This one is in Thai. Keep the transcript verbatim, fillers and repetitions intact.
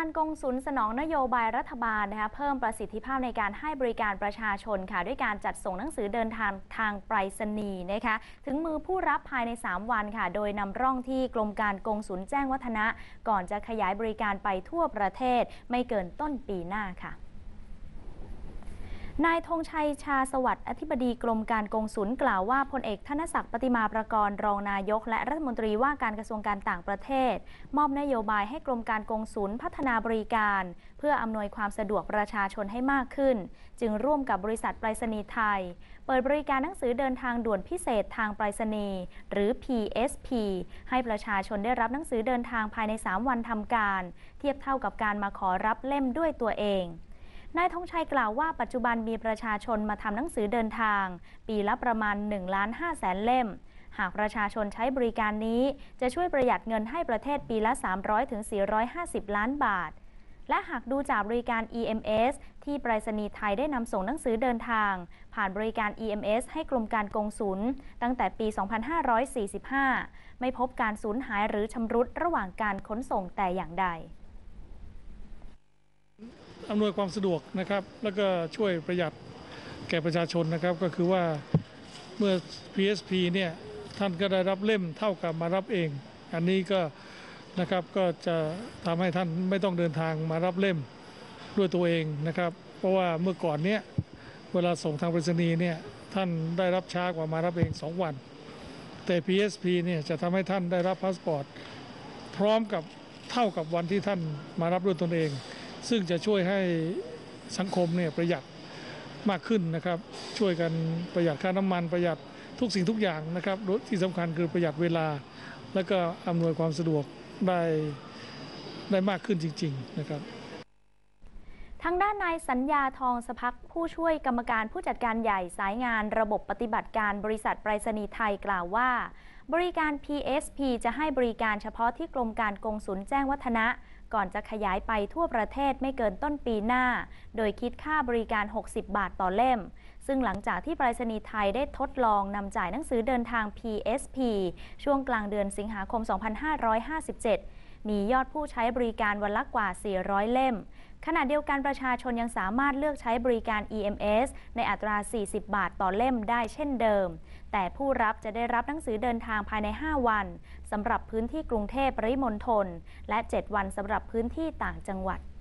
การกงสุลสนองนโยบายรัฐบาลนะคะเพิ่มประสิทธิภาพในการให้บริการประชาชนค่ะด้วยการจัดส่งหนังสือเดินทางทางไปรษณีย์นะคะถึงมือผู้รับภายในสามวันค่ะโดยนำร่องที่กรมการกงสุลแจ้งวัฒนะก่อนจะขยายบริการไปทั่วประเทศไม่เกินต้นปีหน้าค่ะนายธงชัยชาสวัสดิ์อธิบดีกรมการกงสุลกล่าวว่าพลเอกธนศักดิ์ปฏิมาประกรณ์รองนายกและรัฐมนตรีว่าการกระทรวงการต่างประเทศมอบนโยบายให้กรมการกงสุลพัฒนาบริการเพื่ออำนวยความสะดวกประชาชนให้มากขึ้นจึงร่วมกับบริษัทไปรษณีย์ไทยเปิดบริการหนังสือเดินทางด่วนพิเศษทางไปรษณีย์หรือ พี เอส พี ให้ประชาชนได้รับหนังสือเดินทางภายในสามวันทำการเทียบเท่ากับการมาขอรับเล่มด้วยตัวเองนายธงชัยกล่าวว่าปัจจุบันมีประชาชนมาทำหนังสือเดินทางปีละประมาณหนึ่งล้านห้าแสนเล่มหากประชาชนใช้บริการนี้จะช่วยประหยัดเงินให้ประเทศปีละสามร้อยถึงสี่ร้อยห้าสิบล้านบาทและหากดูจากบริการ อี เอ็ม เอส ที่ไปรษณีย์ไทยได้นำส่งหนังสือเดินทางผ่านบริการ อี เอ็ม เอส ให้กรมการกงสุลตั้งแต่ปี สองพันห้าร้อยสี่สิบห้า ไม่พบการสูญหายหรือชำรุดระหว่างการขนส่งแต่อย่างใดอำนวยความสะดวกนะครับแล้วก็ช่วยประหยัดแก่ประชาชนนะครับก็คือว่าเมื่อ พี เอส พี เนี่ยท่านก็ได้รับเล่มเท่ากับมารับเองอันนี้ก็นะครับก็จะทำให้ท่านไม่ต้องเดินทางมารับเล่มด้วยตัวเองนะครับเพราะว่าเมื่อก่อนเนี้ยเวลาส่งทางไปรษณีย์เนี่ยท่านได้รับช้ากว่ามารับเองสองวันแต่ พี เอส พี เนี่ยจะทำให้ท่านได้รับพาสปอร์ตพร้อมกับเท่ากับวันที่ท่านมารับด้วยตนเองซึ่งจะช่วยให้สังคมเนี่ยประหยัดมากขึ้นนะครับช่วยกันประหยัดค่าน้ำมันประหยัดทุกสิ่งทุกอย่างนะครับที่สำคัญคือประหยัดเวลาและก็อำนวยความสะดวกได้ได้มากขึ้นจริงๆนะครับทางด้านนายสัญญาทองสภักผู้ช่วยกรรมการผู้จัดการใหญ่สายงานระบบปฏิบัติการบริษัทไปรษณีย์ไทยกล่าวว่าบริการ พี เอส พี จะให้บริการเฉพาะที่กรมการกงสุลแจ้งวัฒนะก่อนจะขยายไปทั่วประเทศไม่เกินต้นปีหน้าโดยคิดค่าบริการหกสิบบาทต่อเล่มซึ่งหลังจากที่ไปรษณีย์ไทยได้ทดลองนำจ่ายหนังสือเดินทาง พี เอส พี ช่วงกลางเดือนสิงหาคม สองพันห้าร้อยห้าสิบเจ็ด มียอดผู้ใช้บริการวันละกว่า สี่ร้อย เล่มขณะเดียวกันประชาชนยังสามารถเลือกใช้บริการ อี เอ็ม เอส ในอัตรา สี่สิบบาทต่อเล่มได้เช่นเดิมแต่ผู้รับจะได้รับหนังสือเดินทางภายใน ห้า วันสำหรับพื้นที่กรุงเทพปริมณฑลและ เจ็ด วันสำหรับพื้นที่ต่างจังหวัด